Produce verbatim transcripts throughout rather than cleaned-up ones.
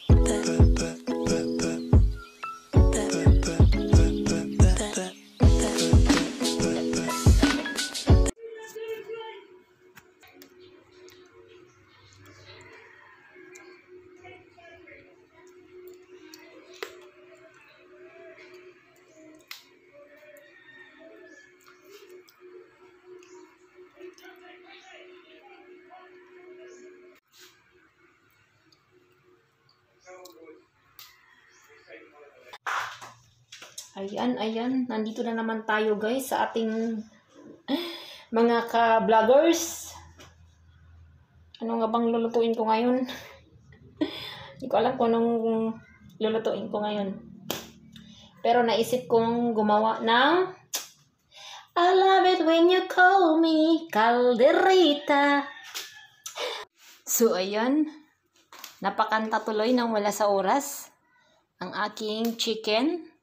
Ayan, ayan. Nandito na naman tayo guys sa ating mga ka-vloggers. Ano nga bang lulutuin ko ngayon? Hindi ko alam kung anong lulutuin ko ngayon. Pero naisip kong gumawa ng I love it when you call me Calderita. So ayan. Napakanta tuloy nang wala sa oras. Ang aking chicken.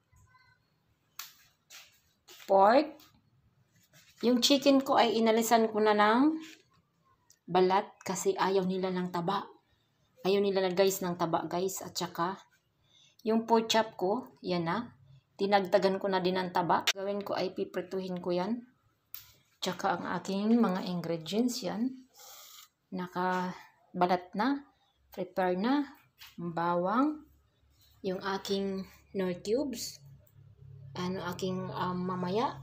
Pork. Yung chicken ko ay inalisan ko na ng balat kasi ayaw nila ng taba. Ayaw nila na guys ng taba guys. At saka yung pork chop ko, yan na. Tinagdagan ko na din ng taba. Gawin ko ay piprituhin ko yan. Tsaka ang aking mga ingredients yan. Nakabalat na. Prepare na. Bawang. Yung aking nor cubes. Ano aking um, mamaya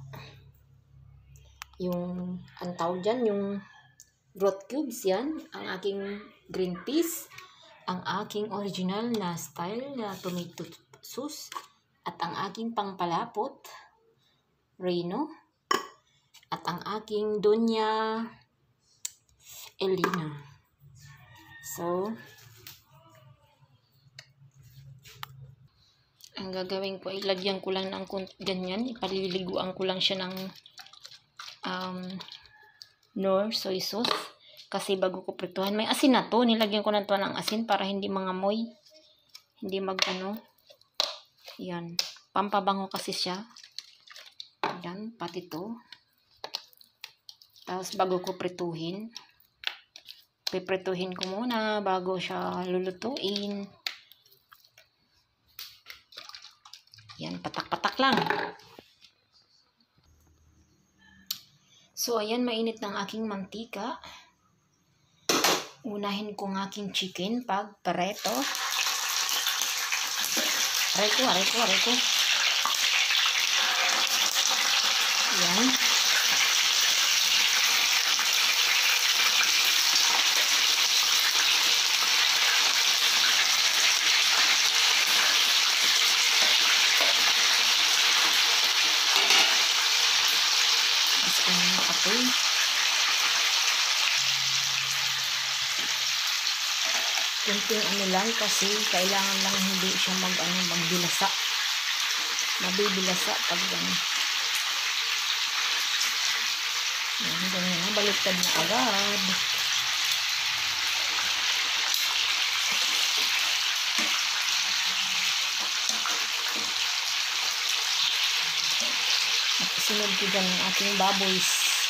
yung ang tawag dyan, yung broth cubes yan, ang aking green peas, ang aking original na style na tomato sauce, at ang aking pangpalapot Reno, at ang aking Doña Elena. So ang gagawin ko ay lagyan ko lang ng ganyan, ipaliliguan ko lang siya ng um, nor soy sauce kasi bago ko prituhan. May asin na to, nilagyan ko na to ng asin para hindi mangamoy, hindi magano. Yan, pampabango kasi siya. Yan, pati to. Tapos bago ko prituhin, piprituhin ko muna bago siya lulutuin. Yan, patak-patak lang. So, ayan, mainit ng aking mantika. Unahin ko ng aking chicken pag pareto. Aray ko, aray ko, aray ko. Yan. Kunting ano lang kasi kailangan lang hindi siya mag ano magbilasa. Mabibilasa pag ano. Yan, ganyan na, baliktad na agad. At isunod ko dyan ang aking baboys.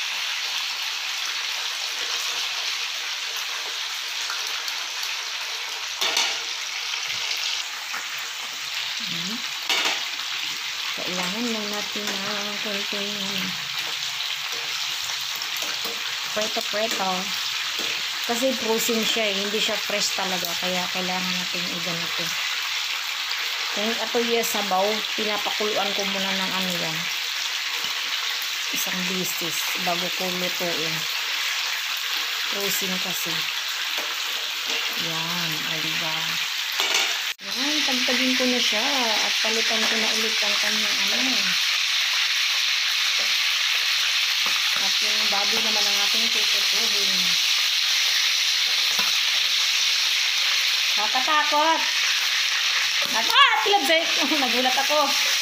Kailangan lang natin na kunting preto-preto. Kasi frozen siya eh. Hindi siya fresh talaga. Kaya kailangan natin i-ganito. Kung ito yung sabaw, pinapakuluan ko muna ng ano yan. Isang bisis bago ko lutuin. Frozen kasi. Yan. O diba? Yan, tagtagin ko na siya at palitan ko na ulit ang kanyang ano. At yung baboy naman ang ating tututuhin. Nakatakot! Natakot! Tilabsay! Nagulat ako.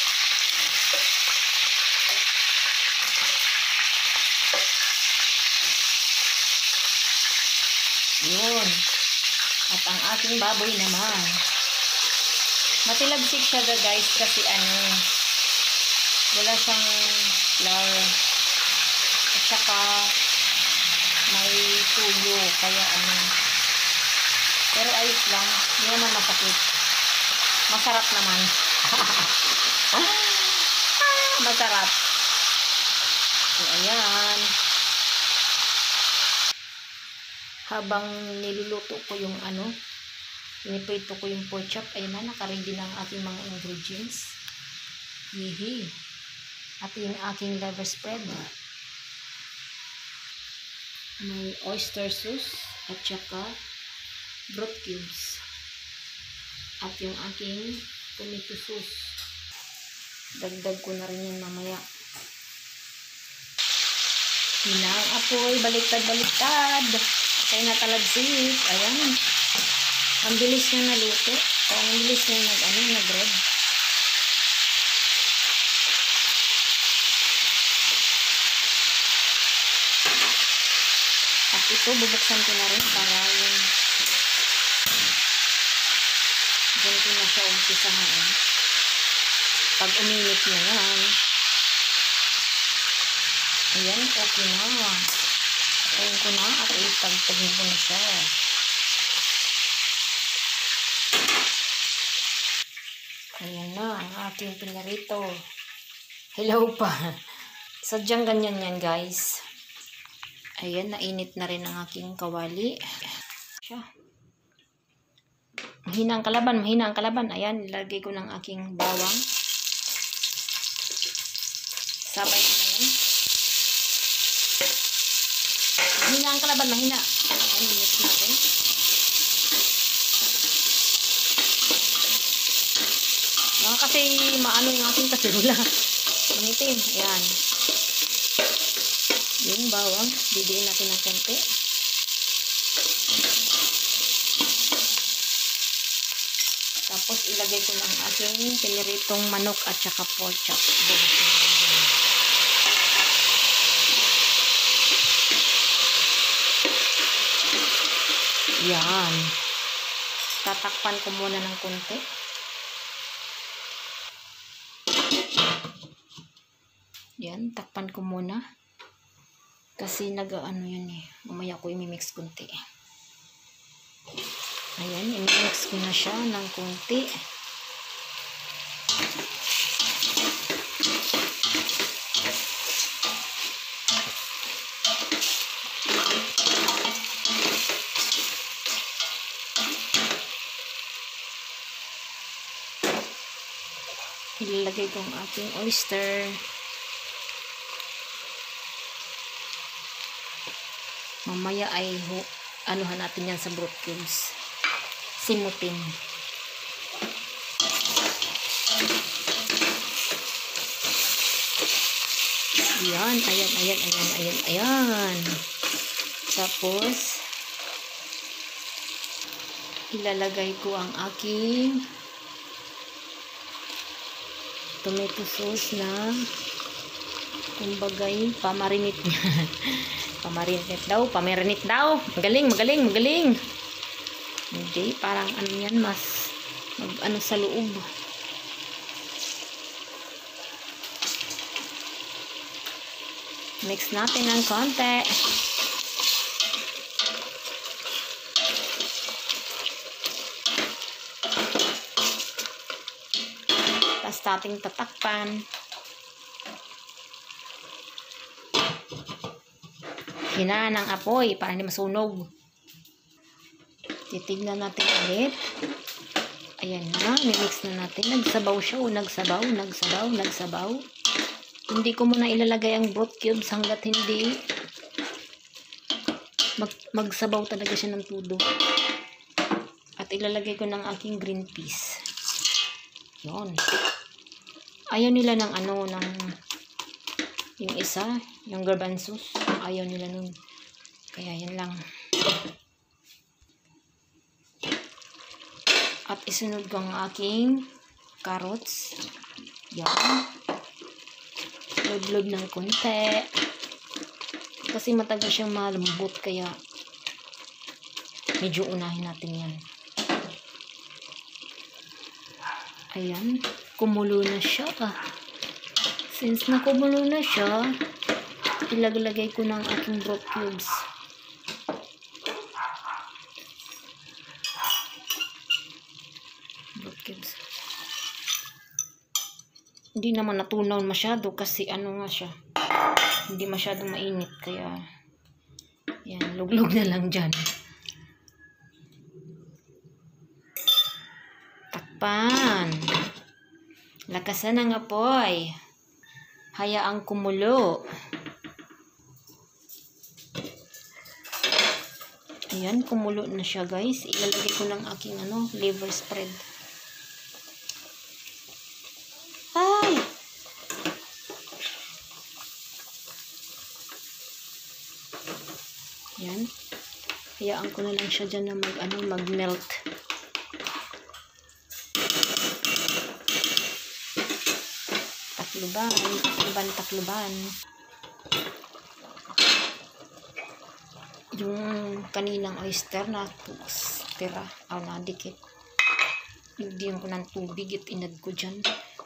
Yun. At ang ating baboy naman. Matilabsik siya guys kasi ano, wala siyang flour at saka may tuyo kaya ano Pero ayos lang. Hindi naman masakit. Masarap naman. Masarap. So, ayan. Habang niluluto ko yung ano, piniprito ko yung pork chop, ayun na, nakaready na ang aking mga ingredients. Yihi. At yung aking liver spread. May oyster sauce at saka broth cubes. At yung aking tomato sauce. Dagdag ko na rin yan mamaya. Hinang apoy, baliktad-baliktad. Kaya natalagsik. Ayan. Ang bilis niya naluto. O, ang bilis niya nag, ano, nag-red. At ito, bubuksan ko na rin para yung dyan ko na siya umpisahan. Pag uminit na yan, ayan, okay na. Ayan ko na at itagtagin ko na siya. Ayan na, ang aking pinarito. Hello pa. Sadyang ganyan yan, guys. Ayan, nainit na rin ang aking kawali. Siya. Mahina ang kalaban, mahina ang kalaban. Ayan, ilagay ko ng aking bawang. Sabay ko na yan. Mahina ang kalaban, mahina. Ayan, mix natin. Baka kasi maano yung aking kasirula. Mangitim. Ayan. Yung bawang, bidiin natin ng konti. Tapos ilagay ko ng aking piniritong manok at saka pork chop. Yan. Tatakpan ko muna ng konti. Yan, takpan ko muna. Kasi nag-ano yun eh. Mamaya ko imimix konti. Ayan, imimix ko na siya ng konti. Ilalagay ko ang ating oyster. Mamaya ay anuhan natin yan sa broth cubes. Simutin. Ayan, ayan, ayan, ayan, ayan, ayan. Tapos, ilalagay ko ang aking tomato sauce na kumbagay pamarinit niya. Pamarinit daw, pamarinit daw. Magaling, magaling, magaling. Hindi, parang ano yan, mas mag ano sa loob. Mix natin ng konti. Tapos ating tatakpan. Hinaan ang apoy para hindi masunog. Titignan natin ulit. Ayan na, mimix na natin. Nagsabaw siya o nagsabaw, nagsabaw, nagsabaw. Hindi ko muna ilalagay ang broth cubes hanggat hindi mag magsabaw talaga siya ng todo. At ilalagay ko ng aking green peas. Yun. Ayaw nila ng ano, ng yung isa, yung garbanzos. Ayaw nila nun. Kaya yan lang. At isunod ko ang aking carrots. Yan. Load-load ng konti. Kasi matagal siyang malambot. Kaya medyo unahin natin yan. Ayan. Kumulo na siya. Since nakumulo na siya, ilaglagay ko ng aking broth cubes. Hindi naman natunaw masyado kasi ano nga siya. Hindi masyado mainit kaya yan, luglog na lang dyan. Takpan. Lakasan ang apoy. Hayaang kumulo. Ayan, kumulo na siya guys. Ilalagay ko ng aking ano, liver spread. Ay! Ayan. Hayaan ko na lang siya dyan na mag, ano, mag-melt. Takluban, takluban, takluban. Yung kaninang oyster na tira, o na dikit. Lagyan ko ng tubig at inad ko dyan.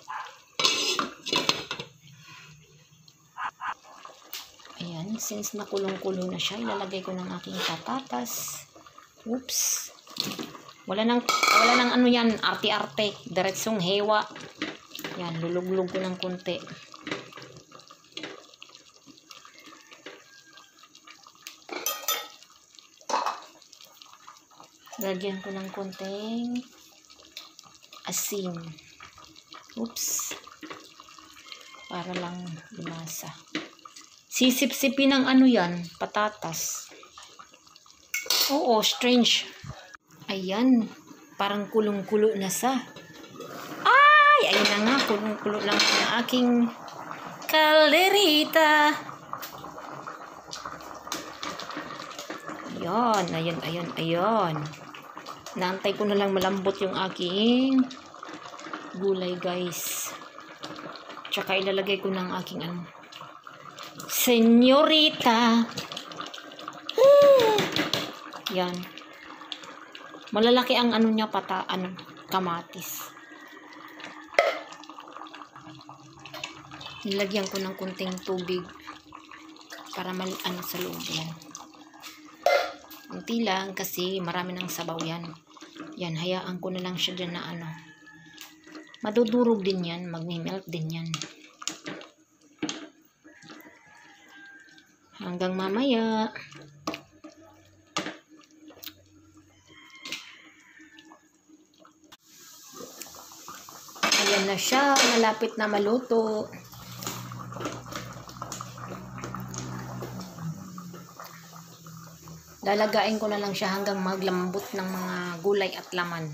Ayan, since nakulong-kulo na siya, ilalagay ko ng aking patatas. Oops. Wala nang, wala nang ano yan, arte-arte. Diretsong hewa. Yan, luluglog ko ng konti. Lagyan ko ng konting asin. Oops. Para lang lumasa. Sisip-sipin ng ano yan, patatas. Oo, strange. Ayan, parang kulong-kulo na sa. Ay, ayun na nga, kulong-kulo lang ng aking kalderita. Ayan, ayan, ayan, ayan. Naantay ko na lang malambot yung aking gulay, guys. Tsaka ilalagay ko ng aking ano, senyorita. Yan. Malalaki ang ano niya, pata, ano, kamatis. Nilagyan ko ng kunting tubig para mal, ano, sa loob yan. Unti lang kasi marami ng sabaw yan. Yan, hayaan ko na lang siya dyan na ano. Madudurog din yan, magmi-melt din yan. Hanggang mamaya. Ayan na siya, malapit na maluto. Lalagain ko na lang siya hanggang maglambot ng mga gulay at laman.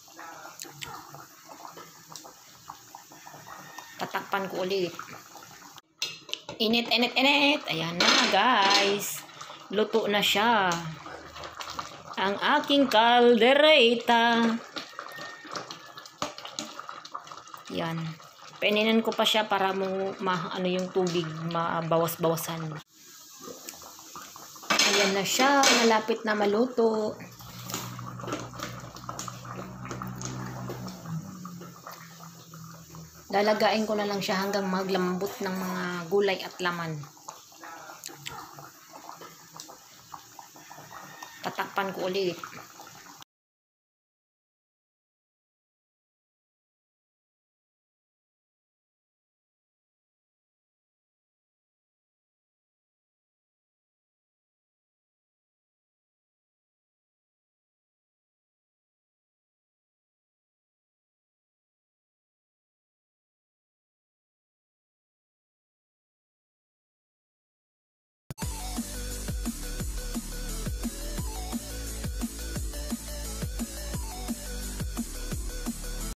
Tatakpan ko ulit. Init, init, init. Ayan na guys. Luto na siya. Ang aking kaldereta. Yan. Paininan ko pa siya para mo ma, ano yung tubig mabawas-bawasan. Ayan na siya, malapit na maluto. Lalagain ko na lang siya hanggang maglambot ng mga gulay at laman. Tatakpan ko ulit.